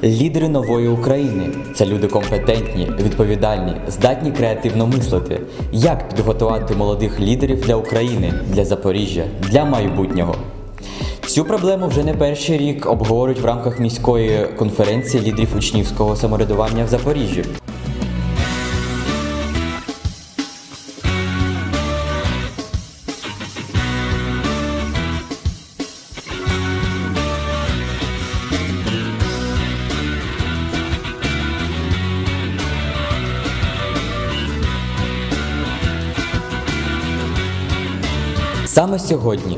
Лідери нової України – це люди компетентні, відповідальні, здатні креативно мислити. Як підготувати молодих лідерів для України, для Запоріжжя, для майбутнього? Цю проблему вже не перший рік обговорюють в рамках міської конференції лідерів учнівського самоврядування в Запоріжжі. Саме сьогодні,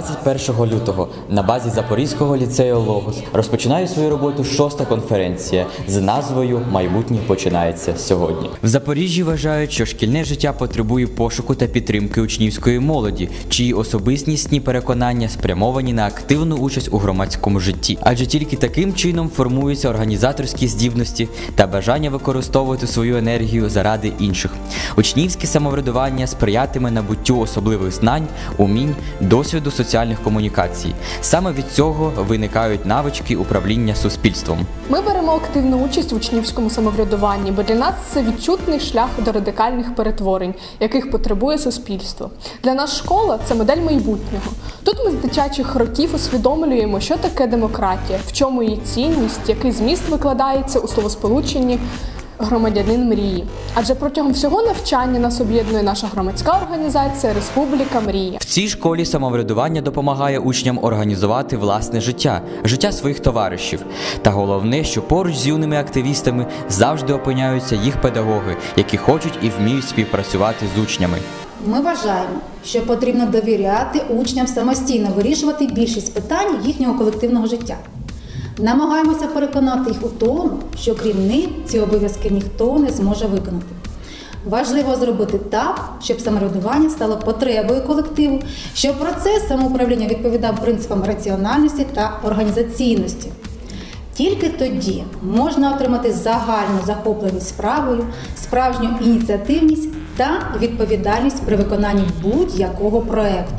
21 лютого, на базі Запорізького ліцею «Логос» розпочинає свою роботу 6-та конференція з назвою «Майбутнє починається сьогодні». В Запоріжжі вважають, що шкільне життя потребує пошуку та підтримки учнівської молоді, чиї особистісні переконання спрямовані на активну участь у громадському житті. Адже тільки таким чином формуються організаторські здібності та бажання використовувати свою енергію заради інших. Учнівське самоврядування сприятиме набуттю особливих знань, умінь, досвіду соціальних комунікацій. Саме від цього виникають навички управління суспільством. Ми беремо активну участь в учнівському самоврядуванні, бо для нас це відчутний шлях до радикальних перетворень, яких потребує суспільство. Для нас школа – це модель майбутнього. Тут ми з дитячих років усвідомлюємо, що таке демократія, в чому її цінність, який зміст викладається у словосполученні «громадянин мрії». Адже протягом всього навчання нас об'єднує наша громадська організація «Республіка Мрія». В цій школі самоврядування допомагає учням організувати власне життя, життя своїх товаришів. Та головне, що поруч з юними активістами завжди опиняються їх педагоги, які хочуть і вміють співпрацювати з учнями. Ми вважаємо, що потрібно довіряти учням самостійно вирішувати більшість питань їхнього колективного життя. Намагаємося переконати їх у тому, що крім них ці обов'язки ніхто не зможе виконати. Важливо зробити так, щоб самоврядування стало потребою колективу, щоб процес самоуправління відповідав принципам раціональності та організаційності. Тільки тоді можна отримати загальну захопленість справою, справжню ініціативність та відповідальність при виконанні будь-якого проєкту.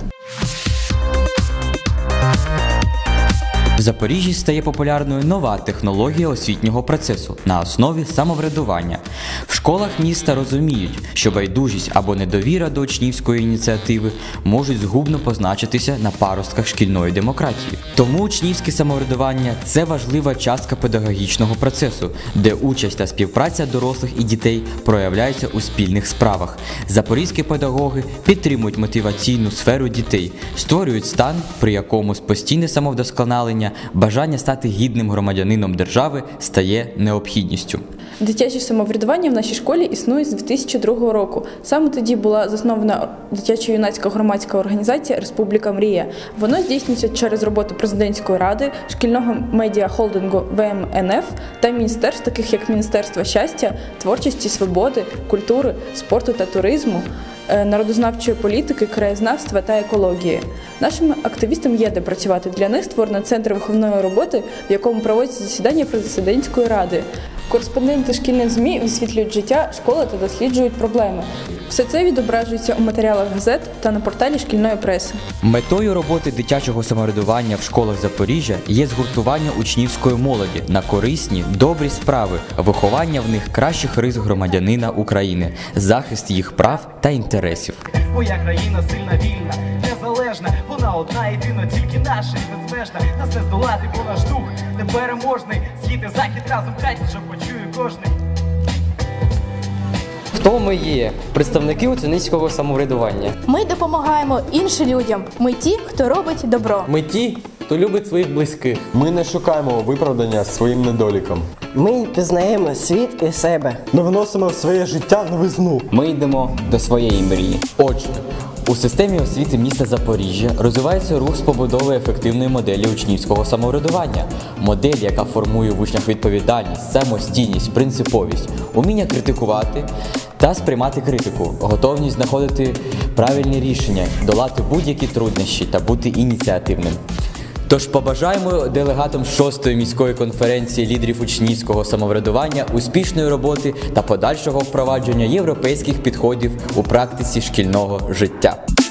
В Запоріжжі стає популярною нова технологія освітнього процесу на основі самоврядування. В школах міста розуміють, що байдужість або недовіра до учнівської ініціативи можуть згубно позначитися на паростках шкільної демократії. Тому учнівське самоврядування – це важлива частка педагогічного процесу, де участь та співпраця дорослих і дітей проявляються у спільних справах. Запорізькі педагоги підтримують мотиваційну сферу дітей, створюють стан, при якому постійне самовдосконалення, бажання стати гідним громадянином держави стає необхідністю. Дитяче самоврядування в нашій школі існує з 2002 року. Саме тоді була заснована дитячо-юнацька громадська організація «Республіка Мрія». Воно здійснюється через роботу президентської ради, шкільного медіа-холдингу ВМНФ та міністерств, таких як Міністерство щастя, творчості, свободи, культури, спорту та туризму, народознавчої політики, краєзнавства та екології. Нашим активістам є де працювати. Для них створено Центр виховної роботи, в якому проводяться засідання президентської ради. Кореспонденти шкільних ЗМІ висвітлюють життя школи та досліджують проблеми. Все це відображується у матеріалах газет та на порталі шкільної преси. Метою роботи дитячого самоврядування в школах Запоріжжя є згуртування учнівської молоді на корисні, добрі справи, виховання в них кращих рис громадянина України, захист їх прав та інтересів. Моя країна сильна, вільна, незалежна, вона одна єдина, тільки наша і безмежна. Нас не здолати, бо наш дух непереможний. Схід і захід разом хай вже почує кожний. Хто ми є? Представники учнівського самоврядування. Ми допомагаємо іншим людям. Ми ті, хто робить добро. Ми ті, хто любить своїх близьких. Ми не шукаємо виправдання своїм недолікам. Ми пізнаємо світ і себе. Ми вносимо в своє життя новизну. Ми йдемо до своєї мрії. Отже, у системі освіти міста Запоріжжя розвивається рух з побудови ефективної моделі учнівського самоврядування. Модель, яка формує в учнях відповідальність, самостійність, принциповість, уміння критикувати та сприймати критику, готовність знаходити правильні рішення, долати будь-які труднощі та бути ініціативним. Тож побажаємо делегатам 6-ї міської конференції лідерів учнівського самоврядування успішної роботи та подальшого впровадження європейських підходів у практиці шкільного життя.